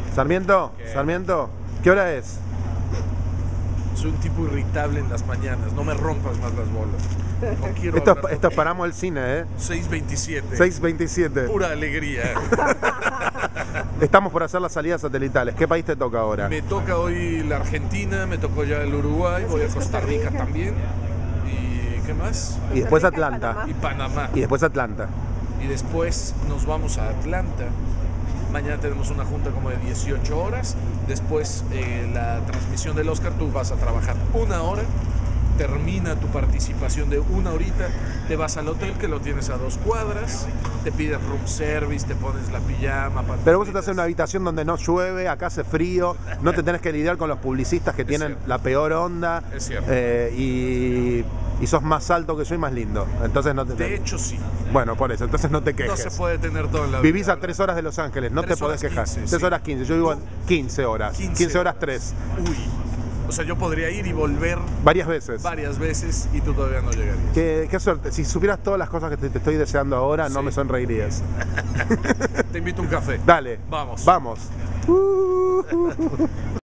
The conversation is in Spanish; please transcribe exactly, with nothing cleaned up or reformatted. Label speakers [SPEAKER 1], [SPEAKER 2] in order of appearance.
[SPEAKER 1] Sarmiento,
[SPEAKER 2] ¿Qué?
[SPEAKER 1] Sarmiento, ¿qué hora es?
[SPEAKER 2] Soy un tipo irritable en las mañanas, no me rompas más las bolas. No quiero
[SPEAKER 1] Esto,
[SPEAKER 2] hablar
[SPEAKER 1] esto
[SPEAKER 2] contigo.
[SPEAKER 1] paramos el cine, ¿eh?
[SPEAKER 2] seis veintisiete.
[SPEAKER 1] seis veintisiete.
[SPEAKER 2] Pura alegría.
[SPEAKER 1] Estamos por hacer las salidas satelitales. ¿Qué país te toca ahora?
[SPEAKER 2] Me toca hoy la Argentina, me tocó ya el Uruguay, voy a Costa Rica también. ¿Y qué más?
[SPEAKER 1] Y después
[SPEAKER 3] Costa Rica,
[SPEAKER 1] Atlanta.
[SPEAKER 2] Y Panamá.
[SPEAKER 1] Y después Atlanta.
[SPEAKER 2] Y después nos vamos a Atlanta. Mañana tenemos una junta como de dieciocho horas. Después eh, la transmisión del Oscar, tú vas a trabajar una hora. Termina tu participación de una horita, te vas al hotel que lo tienes a dos cuadras, te pides room service, te pones la pijama.
[SPEAKER 1] Pero vos estás en una habitación donde no llueve, acá hace frío, no te tenés que lidiar con los publicistas que
[SPEAKER 2] Es
[SPEAKER 1] tienen
[SPEAKER 2] cierto.
[SPEAKER 1] la peor onda.
[SPEAKER 2] Es cierto.
[SPEAKER 1] eh, y, y sos más alto que yo y más lindo. Entonces no te.
[SPEAKER 2] De hecho, sí.
[SPEAKER 1] Bueno, por eso, entonces no te
[SPEAKER 2] No
[SPEAKER 1] quejes.
[SPEAKER 2] se puede tener todo en la vida.
[SPEAKER 1] Vivís a
[SPEAKER 2] ¿verdad?
[SPEAKER 1] tres horas de Los Ángeles, no te
[SPEAKER 2] Tres
[SPEAKER 1] podés
[SPEAKER 2] horas
[SPEAKER 1] quejar.
[SPEAKER 2] quince,
[SPEAKER 1] tres
[SPEAKER 2] sí.
[SPEAKER 1] horas quince, yo vivo en quince horas. quince horas tres.
[SPEAKER 2] Uy. O sea, yo podría ir y volver
[SPEAKER 1] Varias veces.
[SPEAKER 2] varias veces y tú todavía no llegarías.
[SPEAKER 1] Qué, qué suerte. Si supieras todas las cosas que te, te estoy deseando ahora, no
[SPEAKER 2] Sí.
[SPEAKER 1] me sonreirías.
[SPEAKER 2] Te invito a un café.
[SPEAKER 1] Dale.
[SPEAKER 2] Vamos.
[SPEAKER 1] Vamos.